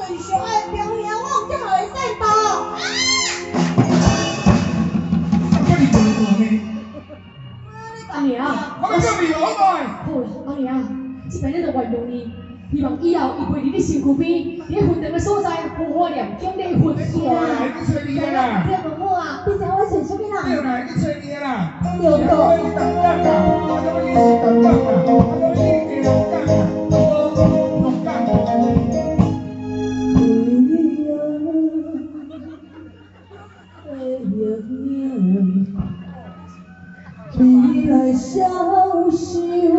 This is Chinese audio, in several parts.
最上爱表现，我有这么会使到。 叫你做做呢？ 阿娘， 我叫你好歹。 好啦，阿娘，这边咱就原谅你，希望以后伊陪伫你身躯边，伫咧分长的所在，好好念经礼佛。 是啊，去找你的啦。 这不好啊，你知我选什么啦？ 对啦，去找你的啦。 对对。 我是当当啦，我叫你是当当啦，我叫你是当当啦，当当。 你来消受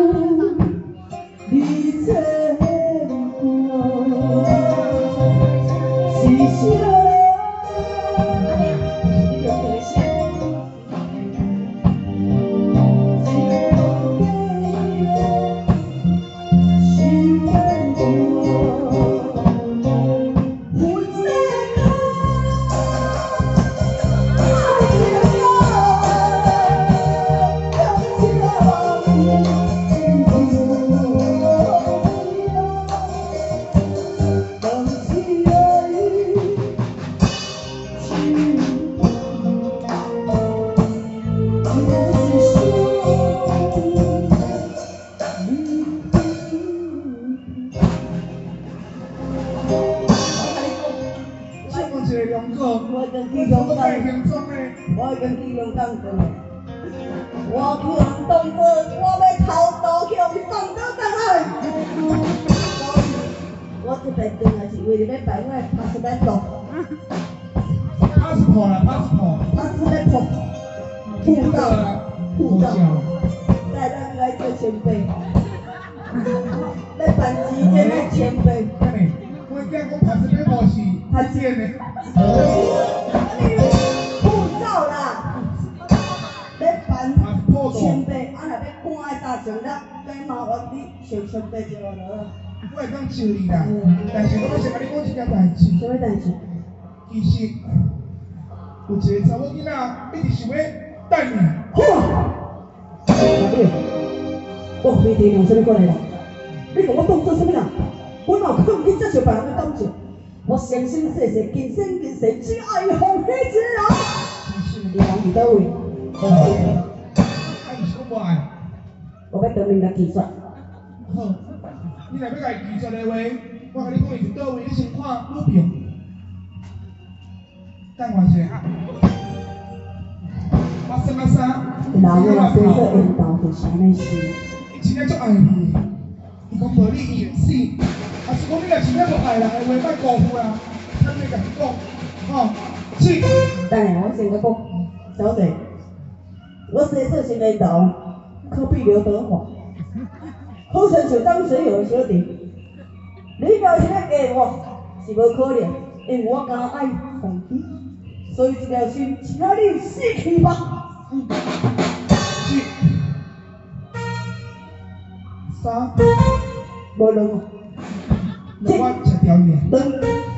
你牵挂，是谁？我已经去龙岗过，我去人东坡，我要偷渡去用送到倒来。我这边转来是为了要办我的passport。 passport 啦 passport。 护照。带咱来做前辈，要办之前要前辈。 我惊讲 passport 是他见的。 护照啦，要办前辈，啊若要赶的大上了，再麻烦你上前辈就好了。 我会当招你啦，但是我要先甲你讲一件代志。 什么代志？ 其实有一个查某囡仔一直想要等你。 好啊！我非得用什么过来啦？你甲我当做什么人？我哪可能去接受别人的感情？我生生世世，今生今世，只爱红黑之人。你人伫倒位？ 爱是讲无爱。 我要当面甲记说。 好，你若要甲伊记说的话，我甲你讲伊是倒位，你先看女屏。等我一下。我什么衫？ 老母生做缘投就是安尼事。 伊真正足爱你，伊讲无你伊会死。啊，是讲你若真正无爱人的话，莫辜负啦。咱要甲伊讲，吼，是。 等下我先甲讲，小姐，我生做是缘投，可比刘德华，好像像张学友的小弟。你要是要嫁我，是无可能，因为我敢爱红衣，所以这条心，请你死去吧。 是。三。 无论。 我一条鱼。